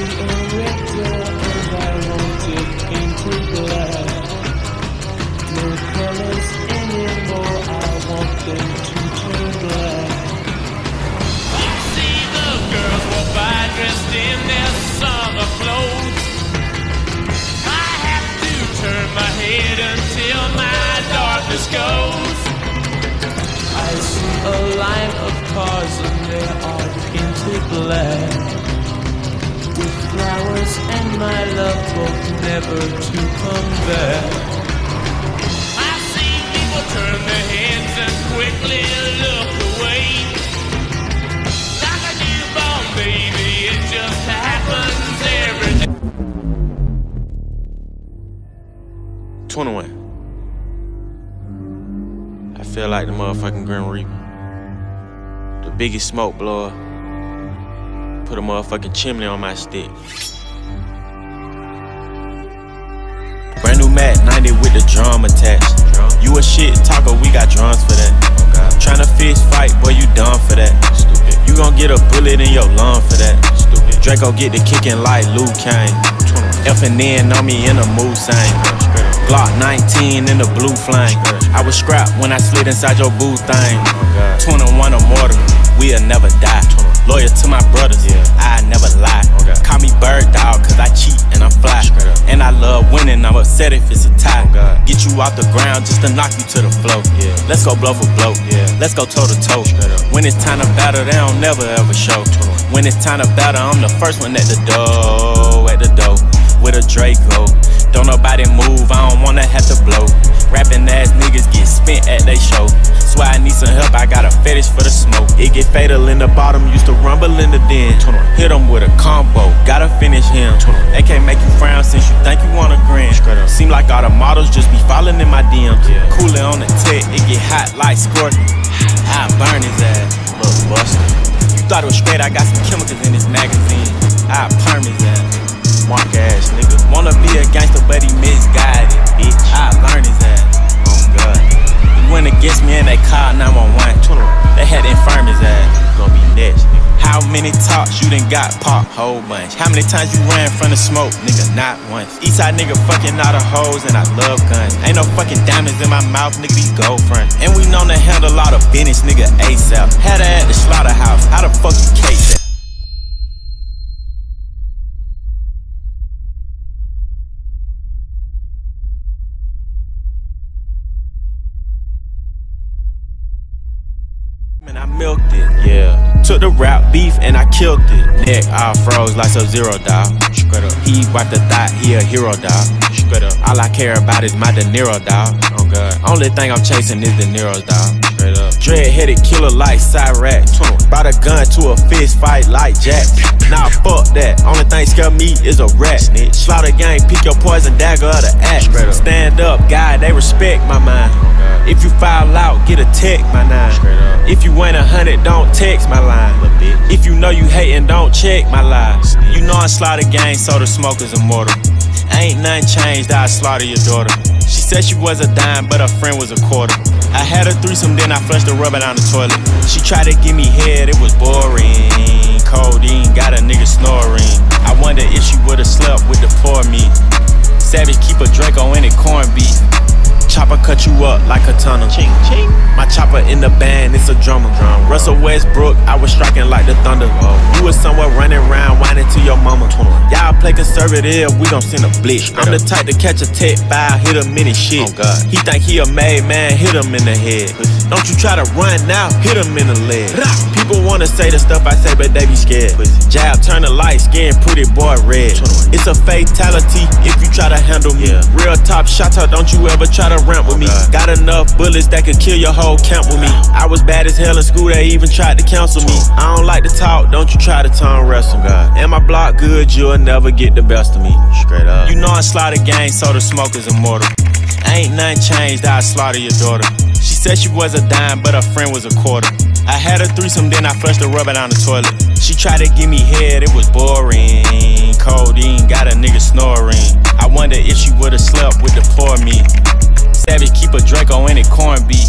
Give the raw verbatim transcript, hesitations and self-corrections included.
a rector and I want it into black. No colors anymore, I want them to turn black. I see the girls walk by dressed in their summer clothes. I have to turn my head until my darkness goes. I see a line of cars and they are painted black, with flowers and my love both never to come back. I see people turn their heads and quickly look away. Like a newborn baby, it just happens every day. twenty-one. I feel like the motherfucking Grim Reaper. The biggest smoke blower. Put a motherfucking chimney on my stick. Brand new Mac ninety with the drum attached. You a shit talker, we got drums for that. Tryna fist fight, boy, you done for that. Stupid. You gon' get a bullet in your lung for that. Stupid. Draco get the kicking like Luke Kane. Effing in on me in a mood same. Glock nineteen in the blue flame. I was scrapped when I slid inside your boo thing. twenty-one or mortal, we'll never die. Loyal to my brothers, I never lie. Call me bird dog, cause I cheat and I'm fly. And I love winning, I'm upset if it's a tie. Get you off the ground just to knock you to the floor. Let's go blow for blow, let's go toe to toe. When it's time to battle, they don't never ever show. When it's time to battle, I'm the first one at the door, at the door. With a Draco, don't nobody move, I don't wanna have to blow. Rapping ass niggas get spent at they show. Swear I need some help, I got a fetish for the smoke. It get fatal in the bottom, used to rumble in the den. Hit him with a combo, gotta finish him. They can't make you frown since you think you want a grin. Seem like all the models just be falling in my D Ms. Cooler on the tech, it get hot like Scorpion. I burn his ass, little buster. You thought it was straight, I got some chemicals in this magazine. I perm his ass. Mark ass nigga. Wanna be a gangster, but he misguided, bitch. I learned his ass. Oh God. He went against me and they called nine one one. They had to infirm his ass. Gonna be next, nigga. How many talks you done got popped? Whole bunch. How many times you ran from the smoke? Nigga, not once. Eastside nigga fucking all the hoes and I love guns. Ain't no fucking diamonds in my mouth, nigga, these gold fronts. And we known to handle a lot of business, nigga, ASAP. Had her at the slaughterhouse. How the fuck you case that? I milked it, yeah. Took the rap beef and I killed it. Neck all froze like Sub-Zero, dog. Straight up. He wiped the thought, he a hero, dog. Straight up. All I care about is my De Niro, dog. Oh God. Only thing I'm chasing is De Niro's, dog. Straight up. Dread-headed killer like Cyrax. Brought a gun to a fist fight like Jack. Nah, fuck that. Only thing scare me is a rat. Snitch. Slaughter gang, pick your poison dagger or the axe. Stand up, God, they respect my mind. If you foul out, get a tech, my nine. If you ain't a hundred, don't text my line. If you know you hatin', don't check my lies. You know I slaughter gang, so the smoke is immortal. Ain't nothing changed, I slaughter your daughter. She said she was a dime, but her friend was a quarter. I had a threesome, then I flushed the rubber down the toilet. She tried to give me head, it was boring. Codeine got a nigga snoring. I wonder if she would've slept with the poor me. Savage keep a Draco in it, corned beef. Chopper cut you up like a tunnel. Ching, ching. My chopper in the band, it's a drummer. Drum. Russell Westbrook, I was striking like the thunder. Whoa. You was somewhere running around, whining to your mama. Y'all play conservative, we gon' send a blitz. I'm the type to catch a tech file, hit him in his shit. Oh God. He think he a made man, hit him in the head. Don't you try to run now, hit him in the leg. People wanna say the stuff I say, but they be scared. Jab, turn the light, skin, pretty boy red. It's a fatality if you try to handle me. Real top shotter, don't you ever try to ramp with me. Got enough bullets that could kill your whole camp with me. I was bad as hell in school, they even tried to counsel me. I don't like to talk, don't you try to tongue wrestle. And my block good, you'll never get the best of me. Straight up. You know I slaughter gang, so the smoke is immortal. Ain't nothing changed, I slaughter your daughter. She said she was a dime, but her friend was a quarter. I had a threesome, then I flushed the rubber down the toilet. She tried to give me head, it was boring. Codeine got a nigga snoring. I wonder if she would've slept with the poor me. Savage keep a Draco in it, corned beef.